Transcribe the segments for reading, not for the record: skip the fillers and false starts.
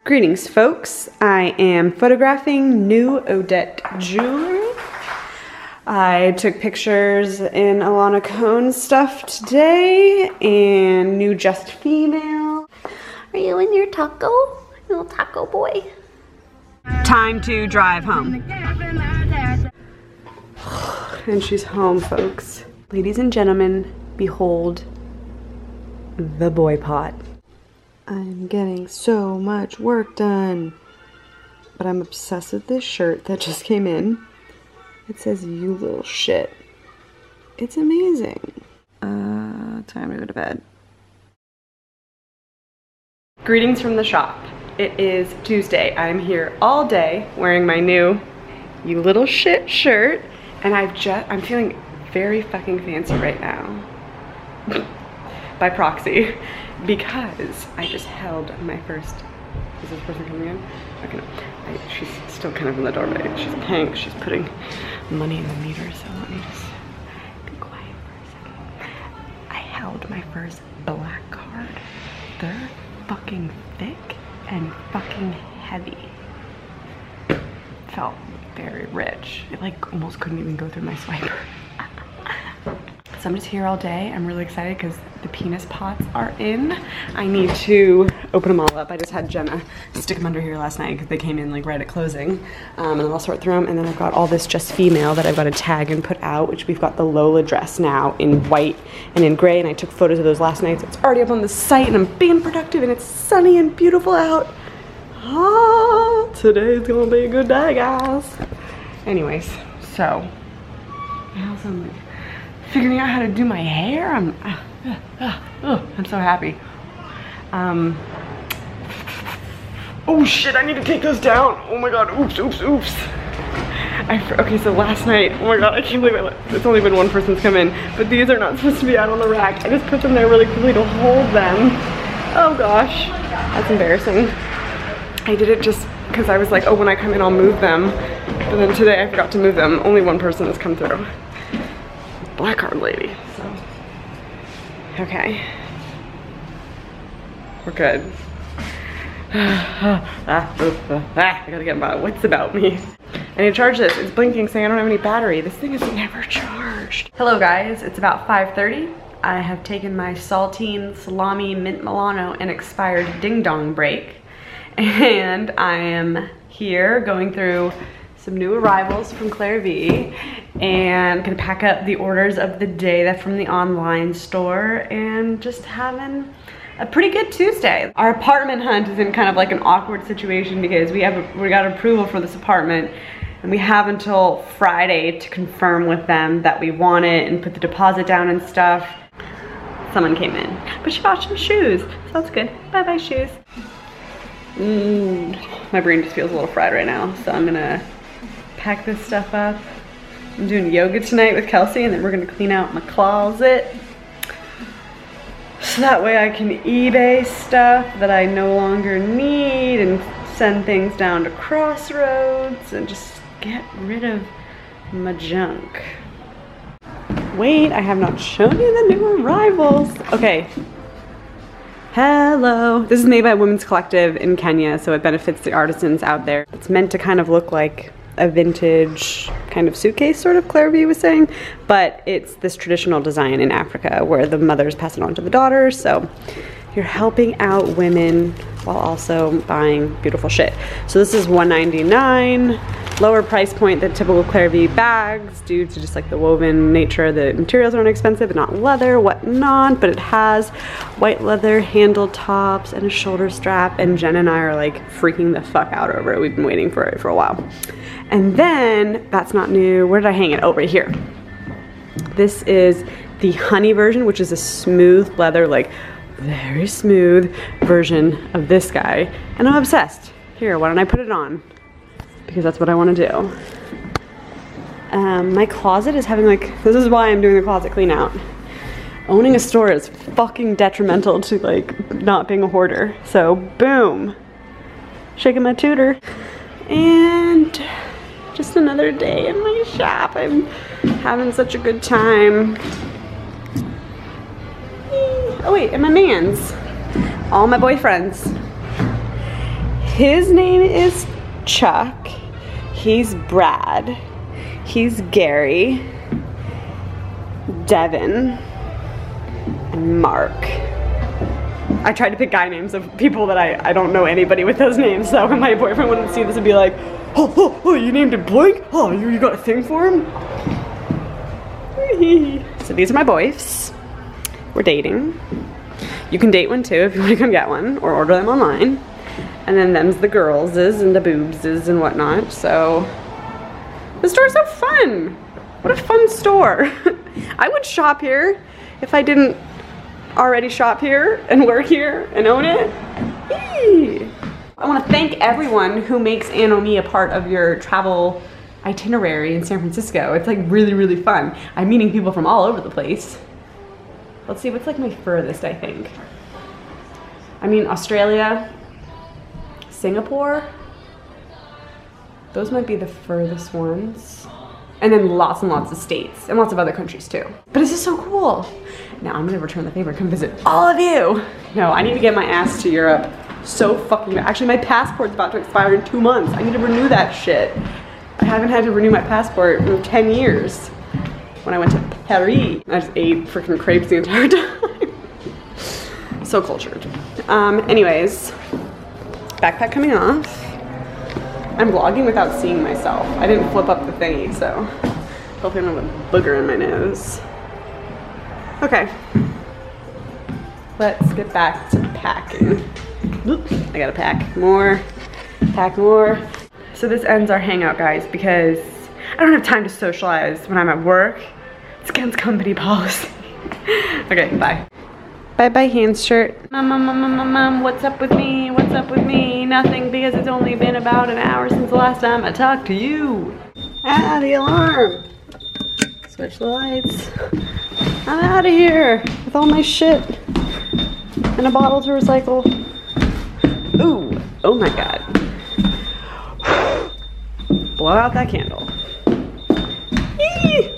Greetings, folks. I am photographing new Odette jewelry. I took pictures in Alana Cohn's stuff today and new Just Female. Are you in your taco? Little taco boy. Time to drive home. And she's home, folks. Ladies and gentlemen, behold the boy pot. I'm getting so much work done, but I'm obsessed with this shirt that just came in. It says, "You little shit." It's amazing. Time to go to bed. Greetings from the shop. It is Tuesday. I'm here all day wearing my new "You little shit" shirt, and I'm feeling very fucking fancy right now. By proxy. Because I just held my first, is this person coming in? Okay, no. She's still kind of in the doorway. She's pink, she's putting money in the meter, so let me just be quiet for a second. I held my first black card. They're fucking thick and fucking heavy. Felt very rich. It like almost couldn't even go through my swiper. So I'm just here all day. I'm really excited because the penis pots are in. I need to open them all up. I just had Jenna stick them under here last night because they came in like right at closing. And then I'll sort through them. And then I've got all this Just Female that I've got to tag and put out, which we've got the Lola dress now in white and in gray. And I took photos of those last night. So it's already up on the site and I'm being productive and it's sunny and beautiful out. Ah, today's gonna be a good day, guys. Anyways, so now I'm like figuring out how to do my hair. I'm so happy. Oh shit, I need to take those down. Oh my god, oops. Okay, so last night, oh my god, I can't believe it's only been one person's come in, but these are not supposed to be out on the rack. I just put them there really quickly to hold them. Oh gosh, that's embarrassing. I did it just because I was like, oh, when I come in, I'll move them. But then today I forgot to move them. Only one person has come through. Black card lady. So. Okay. We're good. I gotta get my wits about me. I need to charge this. It's blinking saying I don't have any battery. This thing is never charged. Hello guys, it's about 5:30. I have taken my saltine salami mint Milano and expired ding dong break. And I am here going through some new arrivals from Claire V, and gonna pack up the orders of the day that's from the online store and just having a pretty good Tuesday. Our apartment hunt is in kind of like an awkward situation because we got approval for this apartment and we have until Friday to confirm with them that we want it and put the deposit down and stuff. Someone came in, but she bought some shoes, so that's good. Bye-bye shoes. My brain just feels a little fried right now, so I'm gonna pack this stuff up. I'm doing yoga tonight with Kelsey and then we're gonna clean out my closet. So that way I can eBay stuff that I no longer need and send things down to Crossroads and just get rid of my junk. Wait, I have not shown you the new arrivals. Okay. Hello. This is made by Women's Collective in Kenya, so it benefits the artisans out there. It's meant to kind of look like a vintage kind of suitcase, sort of, Claire V was saying, but it's this traditional design in Africa where the mothers pass it on to the daughters, so you're helping out women while also buying beautiful shit. So this is $199, lower price point than typical Claire V bags due to just like the woven nature. The materials aren't expensive, but not leather, whatnot, but it has white leather handle tops and a shoulder strap, and Jen and I are like freaking the fuck out over it. We've been waiting for it for a while. And then, that's not new, where did I hang it? Oh, right here. This is the honey version, which is a smooth leather, like very smooth version of this guy. And I'm obsessed. Here, why don't I put it on? Because that's what I want to do. My closet is having like, this is why I'm doing the closet clean out. Owning a store is fucking detrimental to like not being a hoarder. So boom, shaking my tooter. And just another day in my shop. I'm having such a good time. Oh wait, and my mans. All my boyfriends. His name is Chuck. He's Brad. He's Gary, Devin, and Mark. I tried to pick guy names of people that I don't know anybody with those names, so when my boyfriend wouldn't see this and be like, oh, you named him Blake? Oh, you got a thing for him? So these are my boys. We're dating. You can date one too if you want to come get one, or order them online. And then them's the girlses and the boobses and whatnot. So the store's so fun. What a fun store. I would shop here if I didn't already shop here and work here and own it. Yee. I want to thank everyone who makes Ann-O-Me a part of your travel itinerary in San Francisco. It's like really, really fun. I'm meeting people from all over the place. Let's see, what's like my furthest, I think. I mean, Australia, Singapore. Those might be the furthest ones. And then lots and lots of states and lots of other countries too. But this is so cool. Now I'm gonna return the favor and come visit all of you. No, I need to get my ass to Europe so fucking bad. Actually, my passport's about to expire in 2 months. I need to renew that shit. I haven't had to renew my passport in 10 years. When I went to Paris, I just ate freaking crepes the entire time. So cultured. Anyways, backpack coming off. I'm vlogging without seeing myself. I didn't flip up the thingy, so hopefully I don't have a booger in my nose. Okay, let's get back to packing. Oops, I gotta pack more, pack more. So this ends our hangout, guys, because I don't have time to socialize when I'm at work. It's against company policy. Okay, bye. Bye-bye, hand shirt. Mom, what's up with me? What's up with me? Nothing, because it's only been about an hour since the last time I talked to you. Ah, the alarm. Switch the lights. I'm out of here with all my shit and a bottle to recycle. Ooh, oh my God. Blow out that candle. Yee!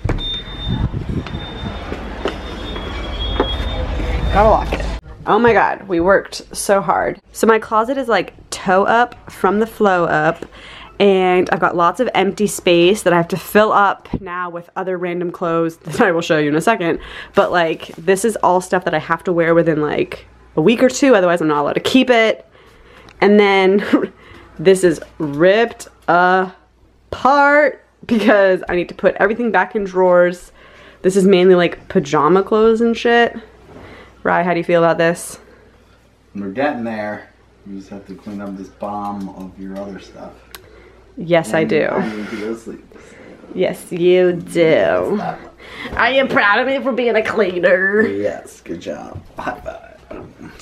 Gotta lock it. Oh my God, we worked so hard. So my closet is like toe up from the flow up, and I've got lots of empty space that I have to fill up now with other random clothes that I will show you in a second. But like, this is all stuff that I have to wear within like a week or two, otherwise I'm not allowed to keep it. And then this is ripped apart because I need to put everything back in drawers. This is mainly like pajama clothes and shit. Rye, how do you feel about this? We're getting there. You just have to clean up this bomb of your other stuff. Yes, I do. I need to go sleep. Yes, you do. Are you proud of me for being a cleaner? Yes, good job. High five.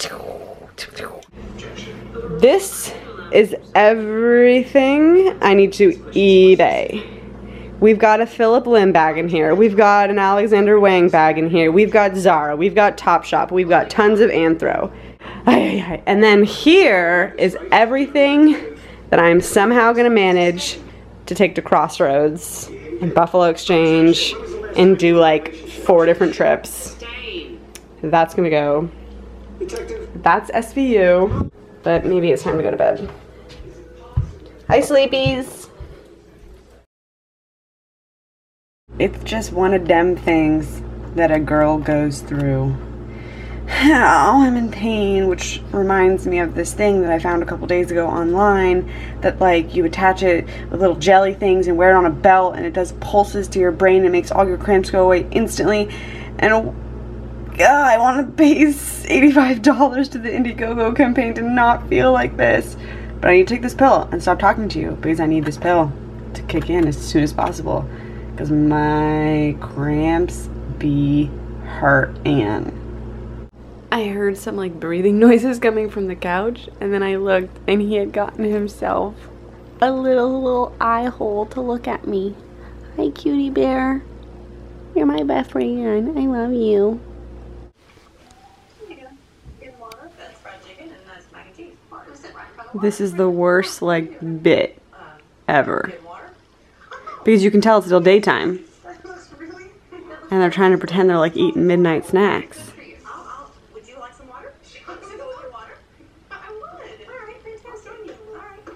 This is everything I need to eBay. We've got a Philip Lim bag in here. We've got an Alexander Wang bag in here. We've got Zara. We've got Topshop. We've got tons of Anthro. And then here is everything that I'm somehow gonna manage to take to Crossroads and Buffalo Exchange and do like 4 different trips. That's gonna go. That's SVU, but maybe it's time to go to bed. Hi, sleepies. It's just one of them things that a girl goes through. Oh, I'm in pain, which reminds me of this thing that I found a couple days ago online that like you attach it with little jelly things and wear it on a belt and it does pulses to your brain and makes all your cramps go away instantly. And God, I want to pay $85 to the Indiegogo campaign to not feel like this. But I need to take this pill and stop talking to you because I need this pill to kick in as soon as possible. Because my cramps be hurting. I heard some like breathing noises coming from the couch, and then I looked and he had gotten himself a little eye hole to look at me. Hi, cutie bear. You're my best friend. I love you. This is the worst like bit ever. Because you can tell it's still daytime. And they're trying to pretend they're like eating midnight snacks. Would you like some water? With your water? I would. Alright, fantastic.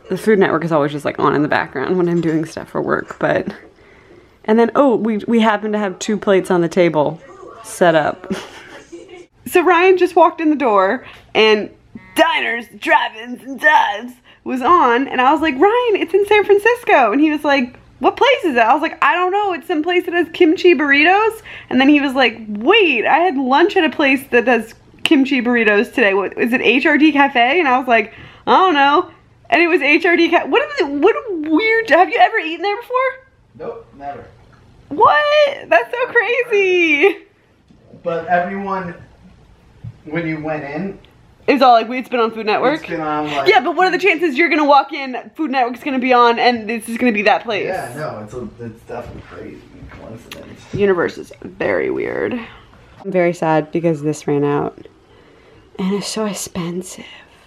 The Food Network is always just like on in the background when I'm doing stuff for work, but... And then, oh, we happen to have 2 plates on the table set up. So Ryan just walked in the door and Diners, Drive-Ins, and Dives was on, and I was like, Ryan, it's in San Francisco. And he was like, what place is it? I was like, I don't know, it's some place that has kimchi burritos. And then he was like, wait, I had lunch at a place that does kimchi burritos today. What is it, HRD Cafe? And I was like, I don't know. And it was HRD Cafe. What a weird, have you ever eaten there before? Nope, never. What? That's so crazy. But everyone, when you went in, it was all like, it's been on Food Network? It's been on, like... Yeah, but what are the chances you're gonna walk in, Food Network's gonna be on, and this is gonna be that place? Yeah, no, it's definitely crazy coincidence. The universe is very weird. I'm very sad because this ran out. And it's so expensive.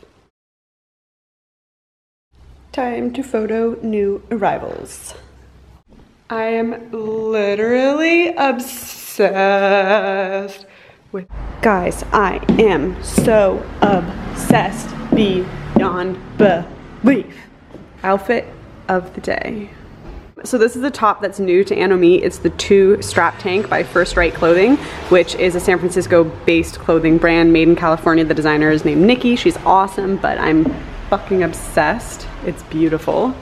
Time to photo new arrivals. I am literally obsessed with... Guys, I am so obsessed beyond belief. Outfit of the day. So this is the top that's new to Anomi. It's the 2 strap tank by First Right Clothing, which is a San Francisco based clothing brand made in California. The designer is named Nikki. She's awesome, but I'm fucking obsessed. It's beautiful.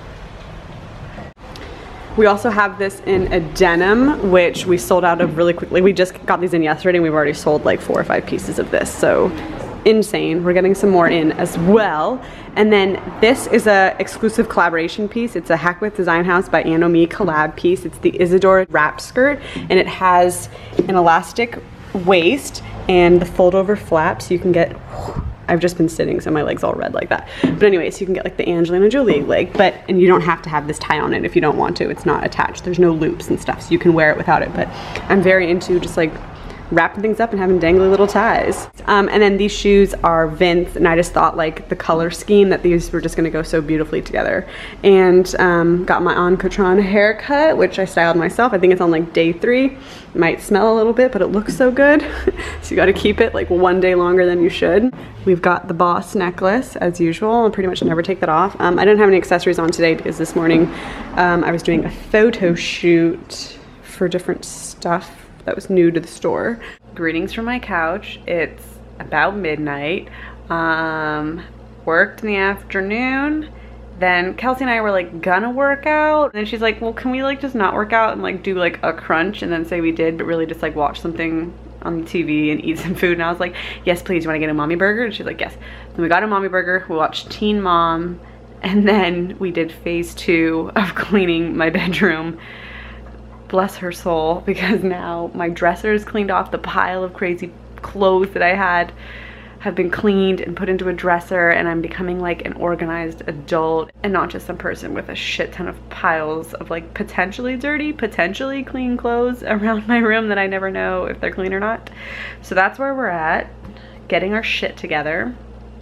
We also have this in a denim, which we sold out of really quickly. We just got these in yesterday and we've already sold like 4 or 5 pieces of this. So insane. We're getting some more in as well. And then this is a exclusive collaboration piece. It's a Hack With Design House by Anomi collab piece. It's the Isadora wrap skirt, and it has an elastic waist and the fold over flap, so you can get... I've just been sitting, so my leg's all red like that. But anyways, you can get like the Angelina Jolie leg, and you don't have to have this tie on it if you don't want to. It's not attached. There's no loops and stuff, so you can wear it without it. But I'm very into just like wrapping things up and having dangly little ties. And then these shoes are Vince, and I just thought like the color scheme that these were just gonna go so beautifully together. And got my on Catron haircut, which I styled myself. I think it's on like day 3. It might smell a little bit, but it looks so good. So you gotta keep it like 1 day longer than you should. We've got the Boss necklace as usual. I pretty much never take that off. I didn't have any accessories on today because this morning I was doing a photo shoot for different stuff that was new to the store. Greetings from my couch. It's about midnight. Worked in the afternoon. Then Kelsey and I were like gonna work out. And then she's like, well, can we like just not work out and like do like a crunch and then say we did, but really just like watch something on the TV and eat some food? And I was like, yes, please, you wanna get a mommy burger? And she's like, yes. Then we got a mommy burger, we watched Teen Mom, and then we did phase 2 of cleaning my bedroom. Bless her soul, because now my dresser is cleaned off. The pile of crazy clothes that I had have been cleaned and put into a dresser, and I'm becoming like an organized adult and not just some person with a shit ton of piles of like potentially dirty, potentially clean clothes around my room that I never know if they're clean or not. So that's where we're at, getting our shit together.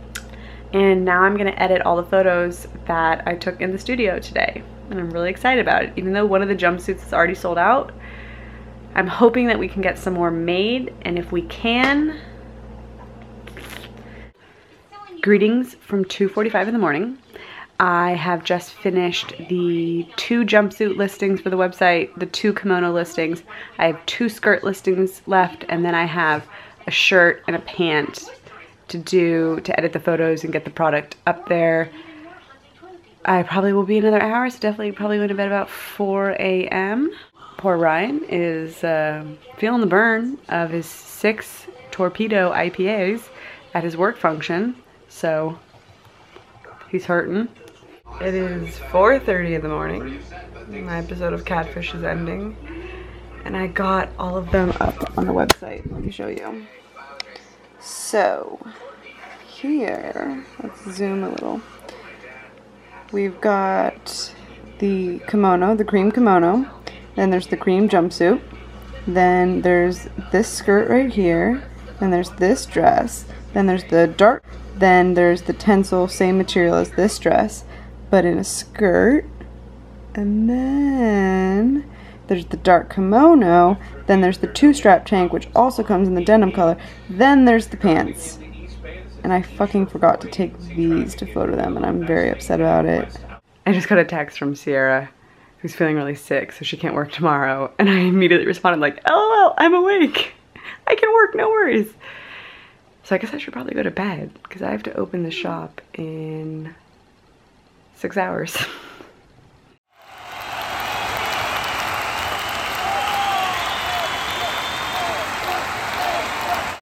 And now I'm gonna edit all the photos that I took in the studio today. And I'm really excited about it. Even though one of the jumpsuits is already sold out, I'm hoping that we can get some more made, and if we can... Greetings from 2:45 in the morning. I have just finished the 2 jumpsuit listings for the website, the 2 kimono listings. I have 2 skirt listings left, and then I have a shirt and a pant to edit the photos and get the product up there. I probably will be another hour, so definitely probably going to bed about 4 a.m. Poor Ryan is feeling the burn of his 6 torpedo IPAs at his work function, so he's hurting. It is 4:30 in the morning. My episode of Catfish is ending, and I got all of them up on the website. Let me show you. So here, let's zoom a little. We've got the kimono, the cream kimono, then there's the cream jumpsuit, then there's this skirt right here, then there's this dress, then there's the dark, then there's the tencel, same material as this dress, but in a skirt, and then there's the dark kimono, then there's the 2-strap tank, which also comes in the denim color, then there's the pants. And I fucking forgot to take these to photo them, and I'm very upset about it. I just got a text from Sierra, who's feeling really sick, so she can't work tomorrow. And I immediately responded like, LOL, I'm awake. I can work, no worries. So I guess I should probably go to bed because I have to open the shop in 6 hours.